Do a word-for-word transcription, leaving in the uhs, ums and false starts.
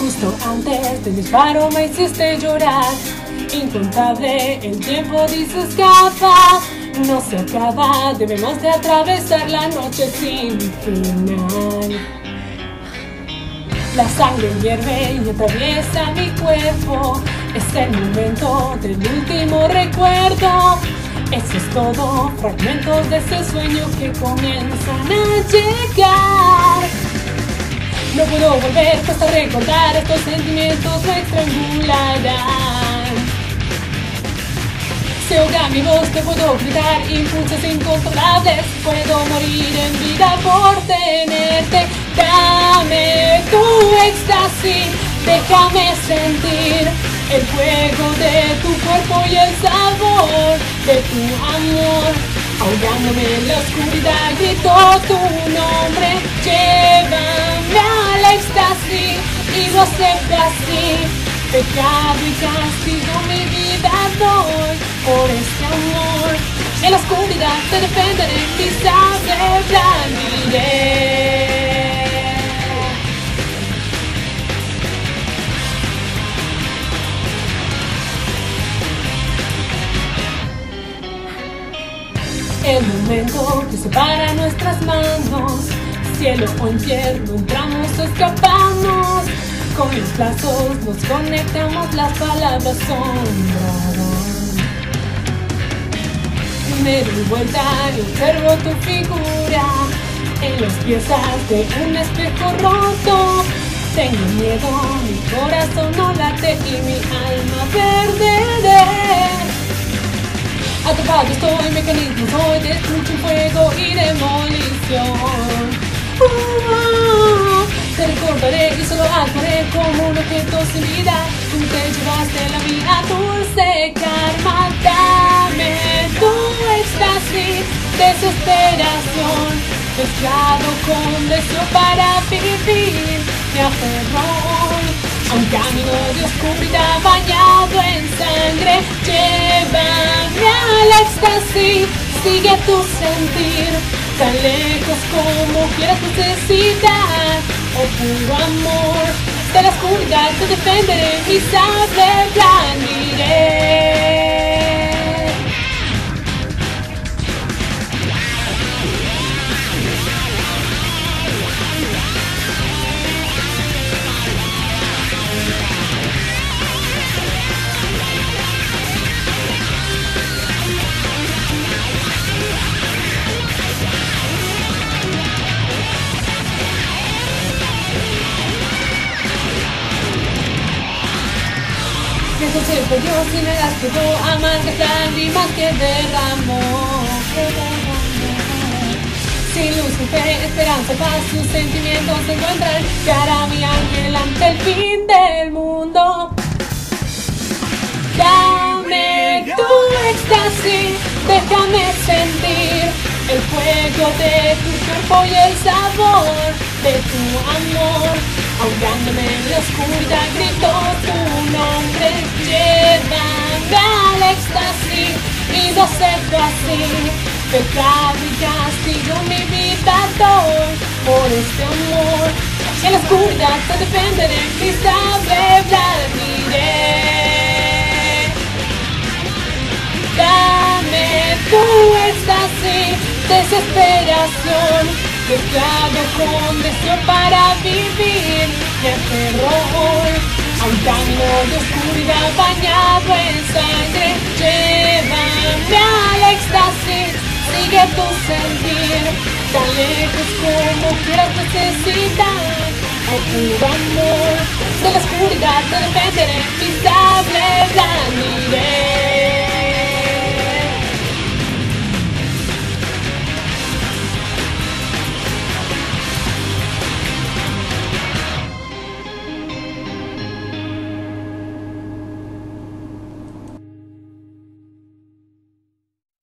Justo antes del disparo me hiciste llorar. Incontable el tiempo dice escapa. No se acaba, debemos de atravesar la noche sin final. La sangre hierve y atraviesa mi cuerpo. Es el momento del último recuerdo. Eso es todo, fragmentos de ese sueño que comienzan a llegar. No puedo volver, cuesta recordar, estos sentimientos me estrangularán. Se ahoga mi voz, te puedo gritar, impulsos incontrolables. Puedo morir en vida por tenerte. Dame tu éxtasis, déjame sentir el fuego de tu cuerpo y el sabor de tu amor. Ahogándome en la oscuridad grito tu nombre. Llévame al éxtasis y lo acepto así. Pecado y castigo mi vida doy por este amor. En la oscuridad te defenderé, mi sable blandiré. El momento que separa nuestras manos, cielo o infierno, entramos o escapamos. Con los brazos nos conectamos, las palabras sonarán. Me doy vuelta y observo tu figura en las piezas de un espejo roto. Tengo miedo, mi corazón no late y mi alma perderé. Atrapado estoy, mecanismo soy, destrucción, fuego y demolición. Uh, uh, te recordaré y solo actuaré como un objeto sin vida. Tú te llevaste la vida, dulce karma. Dame tu éxtasis, desesperación, mezclado con deseo para vivir. Me aferro hoy a un camino de oscuridad bañado en sangre. Llévame al éxtasis, sigue tu sentir, tan lejos como quieras necesitar. Oh puro amor, de la oscuridad te defenderé, mi sable blandiré. Entonces fue Dios y me las quedó, amargas lágrimas que derramó. Sin luz, sin fe, esperanza, paz, sus sentimientos se encuentran. Cara mi ángel ante el fin del mundo. Dame tu éxtasis, déjame sentir el fuego de tu cuerpo y el sabor de tu amor. Ahogándome en la oscuridad grito tu nombre. Llévame al éxtasis y lo acepto así. Pecado y castigo mi vida doy por este amor. En la oscuridad te defenderé, mi sable blandiré. Dame tu éxtasis, desesperación, mezclado con deseo para vivir. Me aferro hoy a un camino de oscuridad bañado en sangre. Llévame al éxtasis, sigue tu sentir, tan lejos como quieras necesitar. Oh puro amor, de la oscuridad te defenderé, mi sable blandiré.